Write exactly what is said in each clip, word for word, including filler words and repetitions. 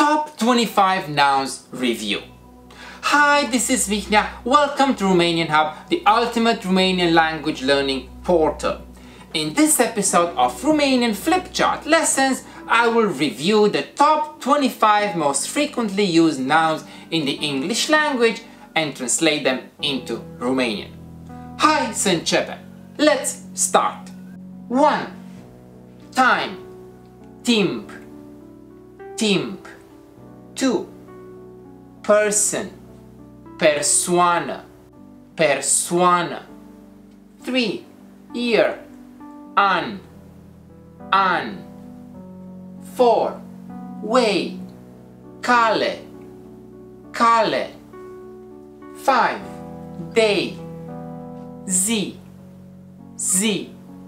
Top twenty-five Nouns Review. Hi, this is Mihnea. Welcome to Romanian Hub, the ultimate Romanian language learning portal. In this episode of Romanian Flip Chart Lessons, I will review the top twenty-five most frequently used nouns in the English language and translate them into Romanian. Hai să începem! Let's start! one. Time, timp, timp. two. Person, persoană, persoană. three. Year, an, an. four. Way, cale, cale. five. Day, zi, zi.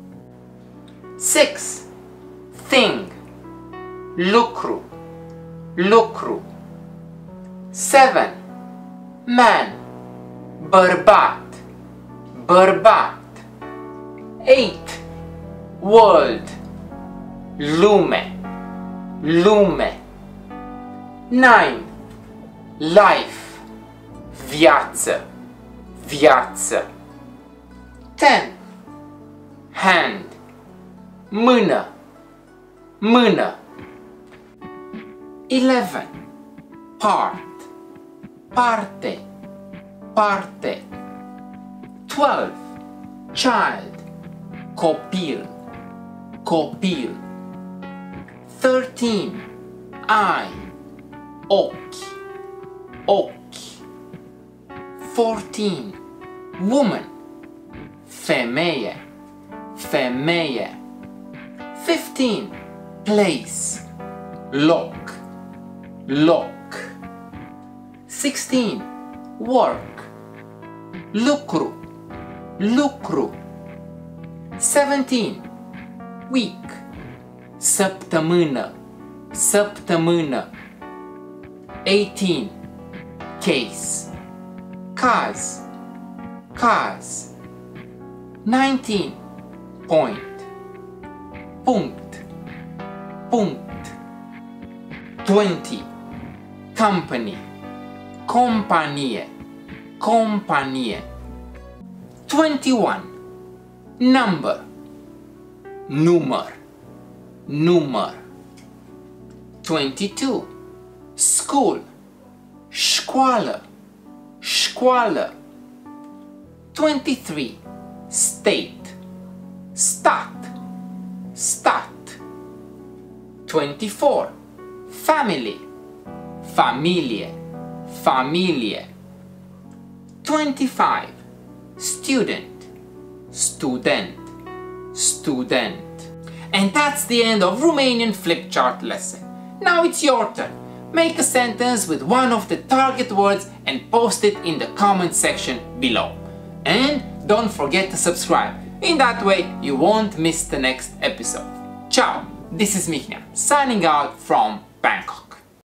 six. Thing, lucru, lucru. seven. Man, bărbat, bărbat. eight. World, lume, lume. nine. Life, viață, viață. ten. Hand, mână, mână. eleven. Part, parte, parte. twelve. Child, copil, copil. thirteen. Eye, ochi, ochi. fourteen. Woman, femeie, femeie. fifteen. Place, loc, loc. sixteen. Work, lucru, lucru. seventeen. Week, săptămână, săptămână. eighteen. Case, caz, caz. nineteen. Point, punct, punct. twenty. Company, companie, companie. twenty-one. Number, număr, număr. twenty-two. School, școală, școală. twenty-three. State, stat, stat. twenty-four. Family, familie, familie. twenty-five. Student, student, student. And that's the end of Romanian Flip Chart lesson. Now it's your turn. Make a sentence with one of the target words and post it in the comment section below. And don't forget to subscribe. In that way, you won't miss the next episode. Ciao! This is Mihnea, signing out from Bangkok.